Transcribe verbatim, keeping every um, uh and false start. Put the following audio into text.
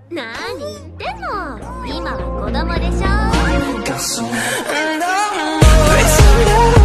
何言ってんの、今は子供でしょ。